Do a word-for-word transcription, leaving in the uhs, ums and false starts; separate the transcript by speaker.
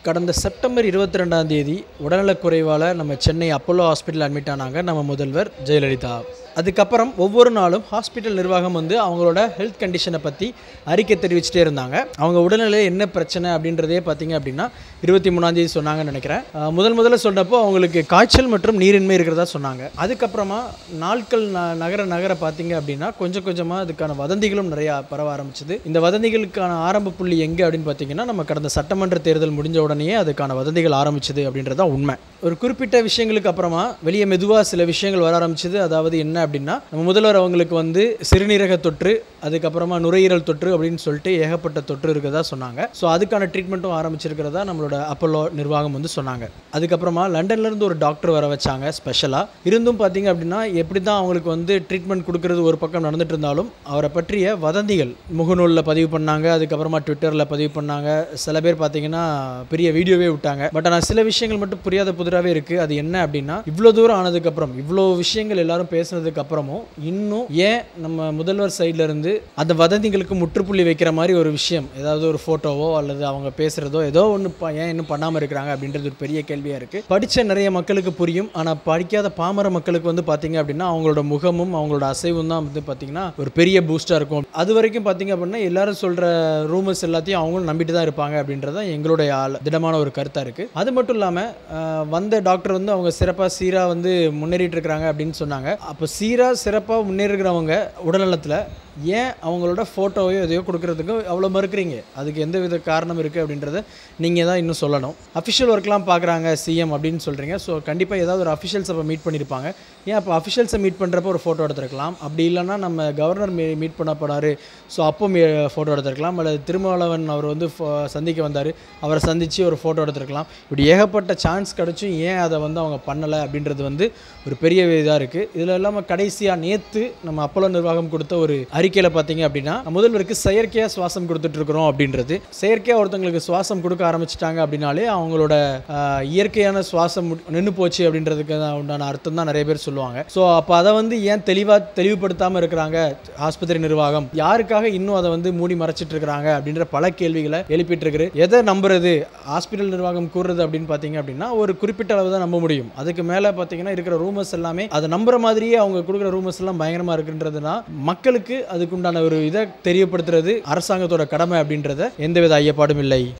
Speaker 1: கடந்த செப்டம்பர் இருபத்தி ரெண்டாம் தேதி உடல்நலக்குறைவால் நம்ம சென்னை அப்போலோ ஹாஸ்பிட்டல் அட்மிட் ஆனாங்க நம்ம முதல்வர் ஜெயலலிதா. அதுக்கப்புறம் ஒவ்வொரு நாளும் ஹாஸ்பிட்டல் நிர்வாகம் வந்து அவங்களோட ஹெல்த் கண்டிஷனை பற்றி அறிக்கை தெரிவிச்சுட்டே இருந்தாங்க. அவங்க உடல்நிலை என்ன பிரச்சனை அப்படின்றதே பார்த்தீங்க அப்படின்னா இருபத்தி மூணாம் தேதி சொன்னாங்கன்னு நினைக்கிறேன். முதல் முதல்ல சொன்னப்போ அவங்களுக்கு காய்ச்சல் மற்றும் நீரின்மை இருக்கிறதா சொன்னாங்க. அதுக்கப்புறமா நாட்கள் நகர நகர பார்த்தீங்க அப்படின்னா கொஞ்சம் கொஞ்சமாக அதுக்கான வதந்திகளும் நிறையா பரவ ஆரம்பிச்சுது. இந்த வதந்திகளுக்கான ஆரம்ப புள்ளி எங்கே அப்படின்னு பார்த்தீங்கன்னா நம்ம கடந்த சட்டமன்ற தேர்தல் முடிஞ்ச உடனேயே அதுக்கான வதந்திகள் ஆரம்பிச்சுது அப்படின்றதான் உண்மை. ஒரு குறிப்பிட்ட விஷயங்களுக்கு அப்புறமா வெளியே மெதுவாக சில விஷயங்கள் வர ஆரம்பிச்சுது. அதாவது என்ன அப்படின்னா நம்ம முதல்வர் அவங்களுக்கு வந்து சிறுநீரக தொற்று, அதுக்கப்புறமா நுரையீரல் தொற்று அப்படின்னு சொல்லிட்டு ஏகப்பட்ட தொற்று இருக்கிறதா சொன்னாங்க. ஸோ அதுக்கான ட்ரீட்மெண்ட்டும் ஆரம்பிச்சிருக்கிறதா நம்மளோட அப்போலோ நிர்வாகம் வந்து சொன்னாங்க. அதுக்கப்புறமா லண்டன்லேருந்து ஒரு டாக்டர் வர வச்சாங்க ஸ்பெஷலாக. இருந்தும் பார்த்தீங்க அப்படின்னா எப்படி தான் அவங்களுக்கு வந்து ட்ரீட்மெண்ட் கொடுக்கறது ஒரு பக்கம் நடந்துட்டு இருந்தாலும் அவரை பற்றிய வதந்திகள் முகநூலில் பதிவு பண்ணாங்க, அதுக்கப்புறமா ட்விட்டரில் பதிவு பண்ணாங்க. சில பேர் பார்த்தீங்கன்னா பெரிய வீடியோவே விட்டாங்க. பட் ஆனால் சில விஷயங்கள் மட்டும் புரியாத புதிராகவே இருக்குது. அது என்ன அப்படின்னா இவ்வளோ தூரம் ஆனதுக்கப்புறம் இவ்வளோ விஷயங்கள் எல்லாரும் பேசுனதுக்கு அப்புறமும் இன்னும் ஏன் நம்ம முதல்வர் சைடில் இருந்து அந்த வதந்திகளுக்கு முற்றுப்புள்ளி வைக்கிற மாதிரி ஒரு விஷயம், ஏதாவது ஒரு ஃபோட்டோவோ அல்லது அவங்க பேசுகிறதோ ஏதோ ஒன்று ஏன் இன்னும் பண்ணாமல் இருக்கிறாங்க அப்படின்றது ஒரு பெரிய கேள்வியாக இருக்குது. படித்த நிறைய மக்களுக்கு புரியும், ஆனால் படிக்காத பாமர மக்களுக்கு வந்து பார்த்தீங்க அப்படின்னா அவங்களோட முகமும் அவங்களோட அசைவும் தான் வந்து பார்த்தீங்கன்னா ஒரு பெரிய பூஸ்டாக இருக்கும். அது வரைக்கும் பார்த்தீங்க அப்படின்னா எல்லாரும் சொல்கிற ரூமர்ஸ் எல்லாத்தையும் அவங்களும் நம்பிட்டு தான் இருப்பாங்க அப்படின்றத எங்களுடைய திடமான ஒரு கருத்தாக இருக்குது. அது மட்டும் இல்லாமல் வந்த டாக்டர் வந்து அவங்க சிறப்பாக சீராக வந்து முன்னேறிட்டு இருக்கிறாங்க அப்படின்னு சொன்னாங்க. அப்போ சீராக சிறப்பாக முன்னேறுகிறவங்க உடல்நலத்தில் ஏன் அவங்களோட ஃபோட்டோவையோ எதையோ கொடுக்கறதுக்கு அவ்வளோ மறுக்கிறீங்க? அதுக்கு எந்த வித காரணம் இருக்குது அப்படின்றத நீங்கள் தான் இன்னும் சொல்லணும். அஃபிஷியல் ஒர்க்லாம் பார்க்குறாங்க சிஎம் அப்படின்னு சொல்கிறீங்க. ஸோ கண்டிப்பாக ஏதாவது ஒரு அஃபிஷியல்ஸ் அப்போ மீட் பண்ணியிருப்பாங்க. ஏன் அப்போ அஃபிஷியல்ஸை மீட் பண்ணுறப்போ ஒரு ஃபோட்டோ எடுத்துருக்கலாம். அப்படி இல்லைன்னா நம்ம கவர்னர் மீ மீட் பண்ண போனார், ஸோ அப்போ மீ ஃபோட்டோ எடுத்துருக்கலாம். அல்லது திருமாவளவன் அவர் வந்து சந்திக்க வந்தார், அவரை சந்தித்து ஒரு ஃபோட்டோ எடுத்துருக்கலாம். இப்படி ஏகப்பட்ட சான்ஸ் கிடச்சும் ஏன் அதை வந்து அவங்க பண்ணலை அப்படின்றது வந்து ஒரு பெரிய இதாக இருக்குது. இதில் இல்லாமல் கடைசியாக நேற்று நம்ம அப்போலோ நிர்வாகம் கொடுத்த ஒரு அறிக்கையில் பார்த்தீங்க அப்படின்னா முதல்வருக்கு செயற்கையாக சுவாசம் கொடுத்துட்டு இருக்கிறோம் அப்படின்றது. செயற்கையாக ஒருத்தவங்களுக்கு சுவாசம் கொடுக்க ஆரம்பிச்சிட்டாங்க அப்படின்னாலே அவங்களோட இயற்கையான சுவாசம் நின்று போச்சு அப்படின்றதுக்கு உண்டான அர்த்தம் தான் நிறைய பேர் சொல்லுவாங்க. ஸோ அப்போ அதை வந்து ஏன் தெளிவாக தெளிவுபடுத்தாமல் இருக்கிறாங்க ஆஸ்பத்திரி நிர்வாகம்? யாருக்காக இன்னும் அதை வந்து மூடி மறைச்சிட்டு இருக்கிறாங்க அப்படின்ற பல கேள்விகளை எழுப்பிட்டு இருக்கு. எதை நம்புறது? ஹாஸ்பிட்டல் நிர்வாகம் கூறுறது அப்படின்னு பார்த்தீங்க அப்படின்னா ஒரு குறிப்பிட்ட அளவு தான் நம்ப முடியும். அதுக்கு மேலே பார்த்தீங்கன்னா இருக்கிற ரூமர்ஸ் எல்லாமே அதை நம்புற மாதிரியே அவங்க கொடுக்குற ரூமர்ஸ் எல்லாம் பயங்கரமாக இருக்குன்றதுனா மக்களுக்கு அதுக்குண்டான ஒரு இதை தெரியப்படுத்துறது அரசாங்கத்தோட கடமை அப்படின்றத எந்தவித ஐயப்பாடும் இல்லை.